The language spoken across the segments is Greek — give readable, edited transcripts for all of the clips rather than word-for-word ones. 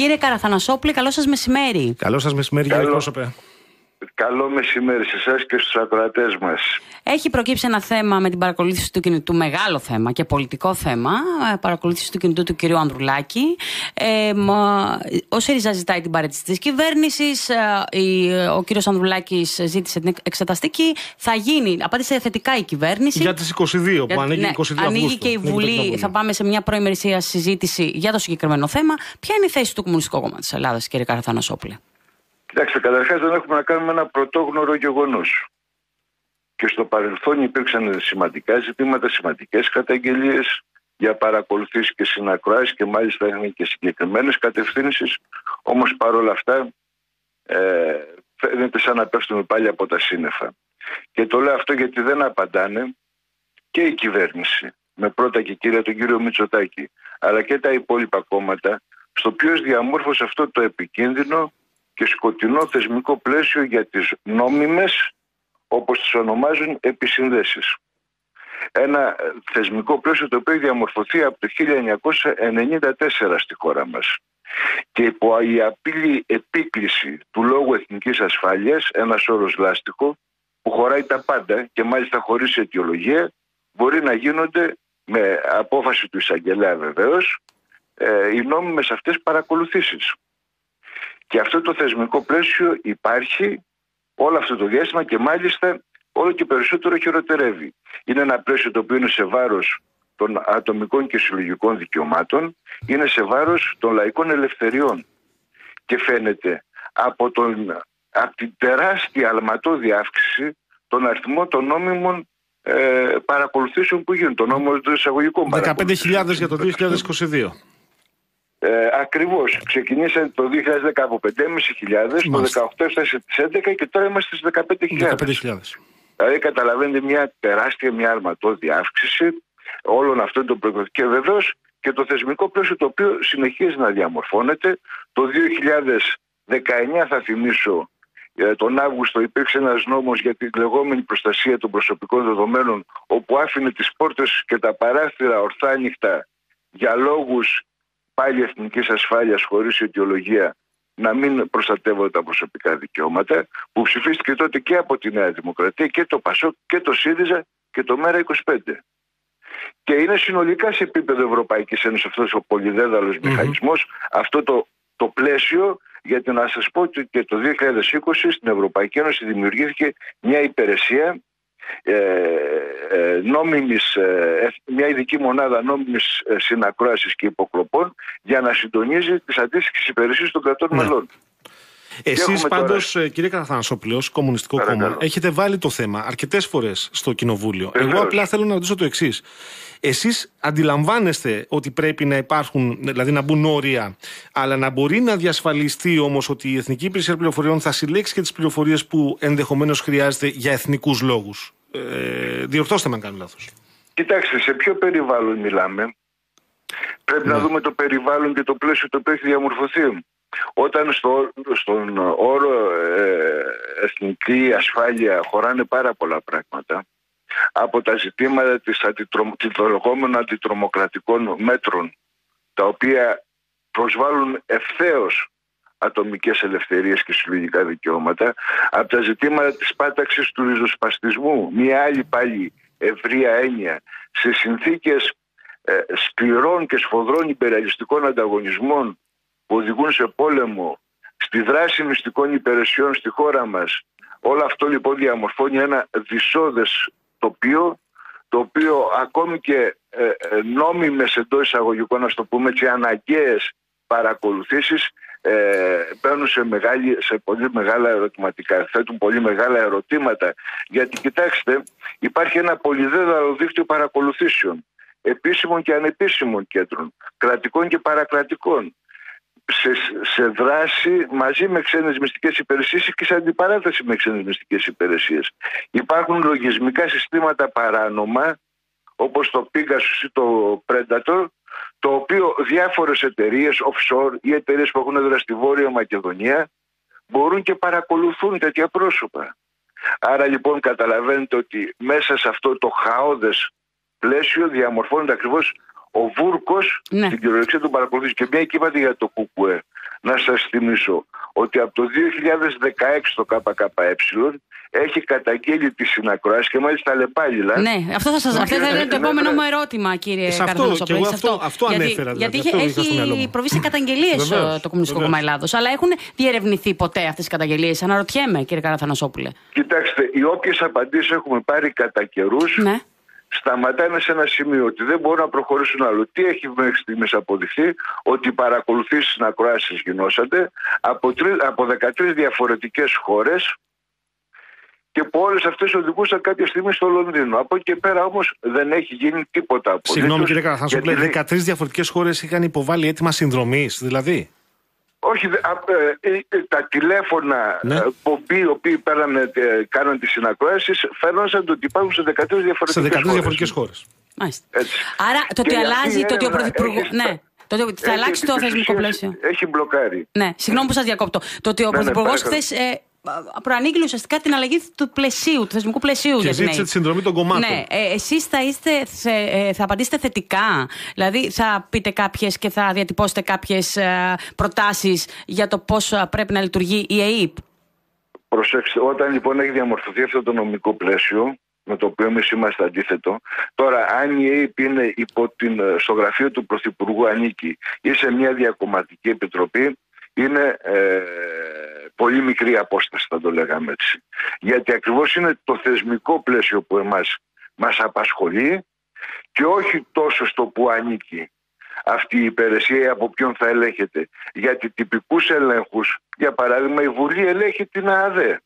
Κύριε Καραθανασόπουλε, καλό σας μεσημέρι. Καλό σας μεσημέρι, κύριε εκπρόσωπε. Καλό μεσημέρι σε εσάς και στους ακροατές μας. Έχει προκύψει ένα θέμα με την παρακολούθηση του κινητού, μεγάλο θέμα και πολιτικό θέμα, παρακολούθηση του κινητού του κυρίου Ανδρουλάκη. Ο ΣΥΡΙΖΑ ζητάει την παρέτηση της κυβέρνησης. Ο κύριος Ανδρουλάκης ζήτησε την εξεταστική. Θα γίνει, απάντησε θετικά η κυβέρνηση. Για τις 22 που ανοίγει 22 Αυγούστου. Ανοίγει και η Βουλή. Θα πάμε σε μια προημερησία συζήτηση για το συγκεκριμένο θέμα. Ποια είναι η θέση του Κομμουνιστικού Κόμματος της Ελλάδας, κύριε Καραθανασόπουλε? Κοιτάξτε, καταρχάς δεν έχουμε να κάνουμε ένα πρωτόγνωρο γεγονός. Και στο παρελθόν υπήρξαν σημαντικά ζητήματα, σημαντικές καταγγελίες για παρακολουθήσεις και συνακροάσεις και μάλιστα είχαν και συγκεκριμένες κατευθύνσεις. Όμως παρόλα αυτά φαίνεται σαν να πέφτουμε πάλι από τα σύννεφα. Και το λέω αυτό γιατί δεν απαντάνε και η κυβέρνηση, με πρώτα και κύρια τον κύριο Μητσοτάκη, αλλά και τα υπόλοιπα κόμματα, στο ποιος διαμόρφωσε αυτό το επικίνδυνο και σκοτεινό θεσμικό πλαίσιο για τις νόμιμες, όπως τις ονομάζουν, επισυνδέσεις. Ένα θεσμικό πλαίσιο το οποίο έχει διαμορφωθεί από το 1994 στη χώρα μας. Και υπό η απειλή επίκληση του λόγου εθνικής ασφάλειας, ένας όρος λάστιχο που χωράει τα πάντα και μάλιστα χωρίς αιτιολογία, μπορεί να γίνονται με απόφαση του εισαγγελέα βεβαίως οι νόμιμες αυτές παρακολουθήσεις. Και αυτό το θεσμικό πλαίσιο υπάρχει όλο αυτό το διάστημα και μάλιστα όλο και περισσότερο χειροτερεύει. Είναι ένα πλαίσιο το οποίο είναι σε βάρος των ατομικών και συλλογικών δικαιωμάτων, είναι σε βάρος των λαϊκών ελευθεριών. Και φαίνεται από την τεράστια αλματώδη αύξηση των αριθμών των νόμιμων παρακολουθήσεων που γίνουν, των νόμιμων των εισαγωγικών 15.000 για το 2022. Ακριβώς. Ξεκινήσαν το 2010 από 5.500, το 2018 έφτασε στις 11 και τώρα είμαστε στις 15.000. Δηλαδή καταλαβαίνετε μια τεράστια, μια αρματώδη αύξηση όλων αυτών των προϊόντων. Και βεβαίως και το θεσμικό πλαίσιο το οποίο συνεχίζει να διαμορφώνεται. Το 2019 θα θυμίσω, τον Αύγουστο υπήρξε ένας νόμος για την λεγόμενη προστασία των προσωπικών δεδομένων, όπου άφηνε τις πόρτες και τα παράθυρα ορθά ανοιχτά για λόγους πάλι εθνικής ασφάλειας χωρίς αιτιολογία να μην προστατεύονται τα προσωπικά δικαιώματα, που ψηφίστηκε τότε και από τη Νέα Δημοκρατία και το ΠΑΣΟΚ και το ΣΥΡΙΖΑ και το ΜΕΡΑ25. Και είναι συνολικά σε επίπεδο Ευρωπαϊκής Ένωσης αυτός ο πολυδέδαλος μηχανισμός, αυτό το πλαίσιο, γιατί να σας πω ότι και το 2020 στην Ευρωπαϊκή Ένωση δημιουργήθηκε μια υπηρεσία μια ειδική μονάδα νόμιμης συνακρόασης και υποκλοπών για να συντονίζει τις αντίστοιχες υπηρεσίες των κρατών μελών. Εσείς πάντως, κύριε Καραθανασόπουλε, ως Κομμουνιστικό Κόμμα, έχετε βάλει το θέμα αρκετές φορές στο Κοινοβούλιο. Εγώ απλά θέλω να ρωτήσω το εξής. Εσείς αντιλαμβάνεστε ότι πρέπει να υπάρχουν, δηλαδή να μπουν όρια, αλλά να μπορεί να διασφαλιστεί όμως ότι η Εθνική Υπηρεσία Πληροφοριών θα συλλέξει και τις πληροφορίες που ενδεχομένως χρειάζεται για εθνικούς λόγους? Διορθώστε με αν κάνω λάθος. Κοιτάξτε, σε ποιο περιβάλλον μιλάμε? Πρέπει να δούμε το περιβάλλον και το πλαίσιο το οποίο έχει διαμορφωθεί. Όταν στον όρο εθνική ασφάλεια χωράνε πάρα πολλά πράγματα, από τα ζητήματα των λεγόμενων αντιτρομοκρατικών μέτρων, τα οποία προσβάλλουν ευθέως ατομικές ελευθερίες και συλλογικά δικαιώματα, από τα ζητήματα της πάταξης του ριζοσπαστισμού, μια άλλη πάλι ευρεία έννοια, σε συνθήκες σκληρών και σφοδρών υπεραλιστικών ανταγωνισμών που οδηγούν σε πόλεμο, στη δράση μυστικών υπηρεσιών στη χώρα μας. Όλο αυτό λοιπόν διαμορφώνει ένα δυσώδες τοπίο, το οποίο ακόμη και νόμιμες εντός εισαγωγικών, να το πούμε έτσι, αναγκαίες παρακολουθήσεις μπαίνουν σε πολύ μεγάλα ερωτηματικά, θέτουν πολύ μεγάλα ερωτήματα. Γιατί κοιτάξτε, υπάρχει ένα πολυδέδαλο δίκτυο παρακολουθήσεων, επίσημων και ανεπίσημων κέντρων, κρατικών και παρακρατικών, σε δράση μαζί με ξένες μυστικές υπηρεσίες και σε αντιπαράθεση με ξένες μυστικές υπηρεσίες. Υπάρχουν λογισμικά συστήματα παράνομα, όπως το Pegasus ή το Predator, το οποίο διάφορες εταιρείες offshore ή εταιρείες που έχουν έδρα στη Βόρεια Μακεδονία μπορούν και παρακολουθούν τέτοια πρόσωπα. Άρα λοιπόν καταλαβαίνετε ότι μέσα σε αυτό το χαόδες πλαίσιο διαμορφώνεται ακριβώς ο βούρκος στην κυριολεξία των παρακολουθήσεων. Και μια και είπατε για το ΚΚΕ. Να σας θυμίσω ότι από το 2016 το ΚΚΕ έχει καταγγείλει τη συνακρόαση και μάλιστα λεπάλληλα. Ναι, αυτό θα είναι το επόμενο μου ερώτημα, κύριε Καραθανασόπουλε. Αυτό ανέφερα. Γιατί έχει προβεί σε καταγγελίες το Κομμουνιστικό Κόμμα Ελλάδος. Αλλά έχουν διερευνηθεί ποτέ αυτές οι καταγγελίες? Αναρωτιέμαι, κύριε Καραθανασόπουλε. Κοιτάξτε, οι όποιες απαντήσεις έχουμε πάρει κατά καιρούς, ναι, σταματάνε σε ένα σημείο ότι δεν μπορούν να προχωρήσουν άλλο. Τι έχει μέχρι στιγμής αποδειχθεί? Ότι οι παρακολουθήσεις στην ακροάσεις γινόσανται από 13 διαφορετικές χώρες και που όλες αυτές οδηγούσαν κάποια στιγμή στο Λονδίνο. Από εκεί και πέρα όμως δεν έχει γίνει τίποτα. Συγγνώμη κύριε Καραθανασόπουλε, 13 διαφορετικές χώρες είχαν υποβάλει αίτημα συνδρομής, δηλαδή? Όχι, τα τηλέφωνα πομποί οι οποίοι κάναν τις συνακροάσεις φαίνονταν ότι υπάρχουν σε 13 διαφορετικές χώρες. Άρα το ότι αλλάζει, το ότι ο Πρωθυπουργός... Το ότι θα αλλάξει το θεσμικό πλαίσιο. Έχει μπλοκάρει. Ναι, συγγνώμη που σας διακόπτω. Το ότι ο Πρωθυπουργός χθες προανήγγειλε ουσιαστικά την αλλαγή του πλαισίου, του θεσμικού πλαισίου. Και ζήτησε τη συνδρομή των κομμάτων. Ναι, εσείς θα απαντήσετε θετικά? Δηλαδή θα πείτε κάποιες και θα διατυπώσετε κάποιες προτάσεις για το πώς πρέπει να λειτουργεί η ΕΕΠ? Προσέξτε, όταν λοιπόν έχει διαμορφωθεί αυτό το νομικό πλαίσιο, με το οποίο εμείς είμαστε αντίθετο. Τώρα, αν η ΕΕΠ είναι στο γραφείο του Πρωθυπουργού ανήκει ή σε μια διακομματική επιτροπή, είναι πολύ μικρή απόσταση, θα το λέγαμε έτσι. Γιατί ακριβώς είναι το θεσμικό πλαίσιο που μας απασχολεί και όχι τόσο στο που ανήκει αυτή η υπηρεσία ή από ποιον θα ελέγχεται. Γιατί τυπικούς ελέγχους, για παράδειγμα, η Βουλή ελέγχει την ΑΑΔΕ.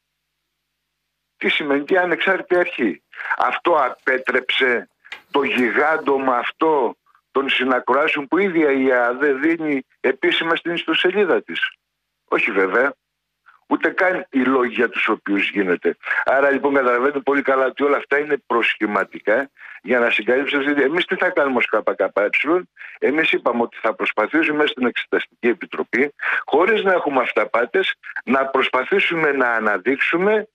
Τι σημαίνει? Και ανεξάρτητη αρχή. Αυτό απέτρεψε το γιγάντωμα αυτό των συνακροάσεων που η ίδια η ΑΑΔΕ δίνει επίσημα στην ιστοσελίδα της? Όχι βέβαια. Ούτε καν οι λόγοι για τους οποίους γίνεται. Άρα λοιπόν καταλαβαίνετε πολύ καλά ότι όλα αυτά είναι προσχηματικά για να συγκαλύψετε. Εμείς τι θα κάνουμε ως ΚΚΕ? Εμείς είπαμε ότι θα προσπαθήσουμε στην Εξεταστική Επιτροπή, χωρίς να έχουμε αυταπάτες, να προσπαθήσουμε να αναδείξουμε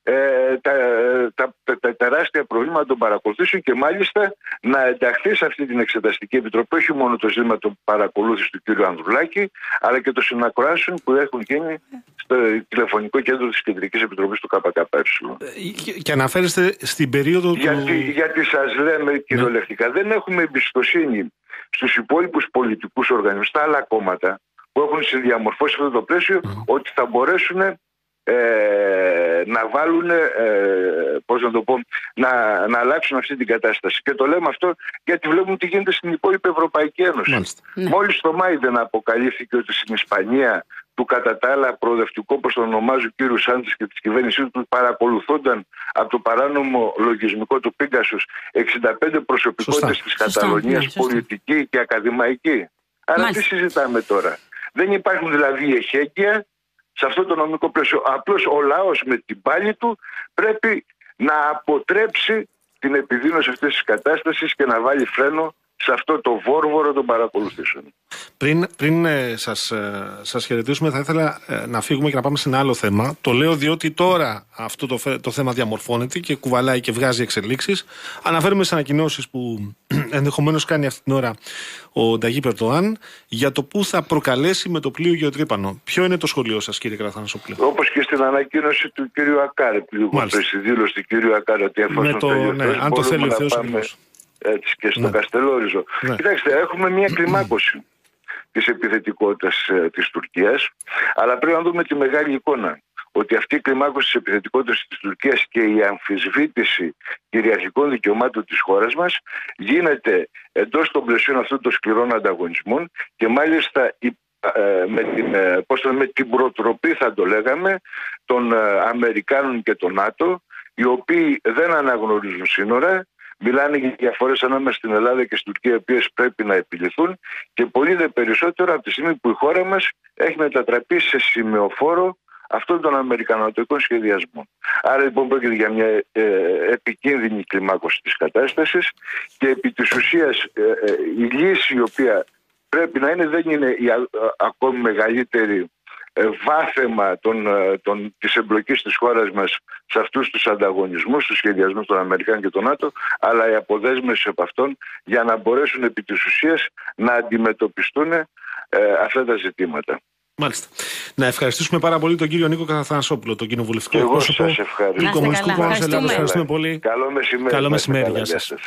τα τεράστια προβλήματα των παρακολουθήσεων και μάλιστα να ενταχθεί σε αυτή την Εξεταστική Επιτροπή όχι μόνο το ζήτημα των παρακολούθησης του κ. Ανδρουλάκη, αλλά και των συνακροάσεων που έχουν γίνει στο τηλεφωνικό κέντρο της Κεντρικής Επιτροπής του ΚΚΕ. Και αναφέρεστε στην περίοδο γιατί σας λέμε κυριολεκτικά, δεν έχουμε εμπιστοσύνη στους υπόλοιπους πολιτικούς οργανισμούς, στα άλλα κόμματα που έχουν συνδιαμορφώσει αυτό το πλαίσιο, ότι θα μπορέσουν να βάλουν, να αλλάξουν αυτή την κατάσταση. Και το λέμε αυτό γιατί βλέπουμε τι γίνεται στην υπόλοιπη Ευρωπαϊκή Ένωση. Μόλις το Μάη δεν αποκαλύφθηκε ότι στην Ισπανία του κατά τα άλλα προοδευτικού, όπως τον ονομάζει ο κ. Σάντσες και της κυβέρνησής του, παρακολουθούνταν από το παράνομο λογισμικό του Πίγκασος 65 προσωπικότητες της Καταλωνίας, πολιτικοί και ακαδημαϊκοί. Άρα τι συζητάμε τώρα? Δεν υπάρχουν δηλαδή εχέγγυα σε αυτό το νομικό πλαίσιο. Απλώς ο λαός με την πάλη του πρέπει να αποτρέψει την επιδείνωση αυτής της κατάστασης και να βάλει φρένο σε αυτό το βόρβορο των παρακολουθήσεων. Πριν σας χαιρετήσουμε, θα ήθελα να φύγουμε και να πάμε σε ένα άλλο θέμα. Το λέω διότι τώρα αυτό το θέμα διαμορφώνεται και κουβαλάει και βγάζει εξελίξεις. Αναφέρουμε σε ανακοινώσεις που ενδεχομένως κάνει αυτή την ώρα ο Ταγίπ Ερντοάν για το που θα προκαλέσει με το πλοίο γεωτρύπανο. Ποιο είναι το σχολείο σας, κύριε Καραθανασόπουλε? Όπως και στην ανακοίνωση του κύριου Ακάρη, στη δήλωση του κύριου Ακάρη, ότι εφόσον αν το θέλει ο Θεός. Έτσι και στο Καστελόριζο. Κοιτάξτε, έχουμε μια κλιμάκωση της επιθετικότητας της Τουρκίας, αλλά πρέπει να δούμε τη μεγάλη εικόνα. Ότι αυτή η κλιμάκωση της επιθετικότητας της Τουρκίας και η αμφισβήτηση κυριαρχικών δικαιωμάτων της χώρας μας γίνεται εντός των πλαισίων αυτών των σκληρών ανταγωνισμών και μάλιστα με την προτροπή, θα το λέγαμε, των Αμερικάνων και των ΝΑΤΟ, οι οποίοι δεν αναγνωρίζουν σύνορα. Μιλάνε για διαφορές ανάμεσα στην Ελλάδα και στην Τουρκία, οι οποίες πρέπει να επιληθούν και πολύ δε περισσότερο από τη στιγμή που η χώρα μας έχει μετατραπεί σε σημεοφόρο αυτών των αμερικανωτικών σχεδιασμών. Άρα λοιπόν πρόκειται για μια επικίνδυνη κλιμάκωση της κατάστασης και επί της ουσίας η λύση η οποία πρέπει να είναι, δεν είναι η ακόμη μεγαλύτερη βάθεμα της εμπλοκής της χώρας μας σε αυτούς τους ανταγωνισμούς, τους σχεδιασμούς των Αμερικάνων και των ΝΑΤΟ, αλλά η αποδέσμευση από αυτόν για να μπορέσουν επί της ουσίας να αντιμετωπιστούν αυτά τα ζητήματα. Μάλιστα. Να ευχαριστήσουμε πάρα πολύ τον κύριο Νίκο Καθανασόπουλο, τον κοινοβουλευτικό πρόσωπο του Κομμουνιστικού Κόμματος Ελλάδος. Ευχαριστούμε πολύ. Καλό μεσημέρι. Καλό μεσημέρι. Γεια σας.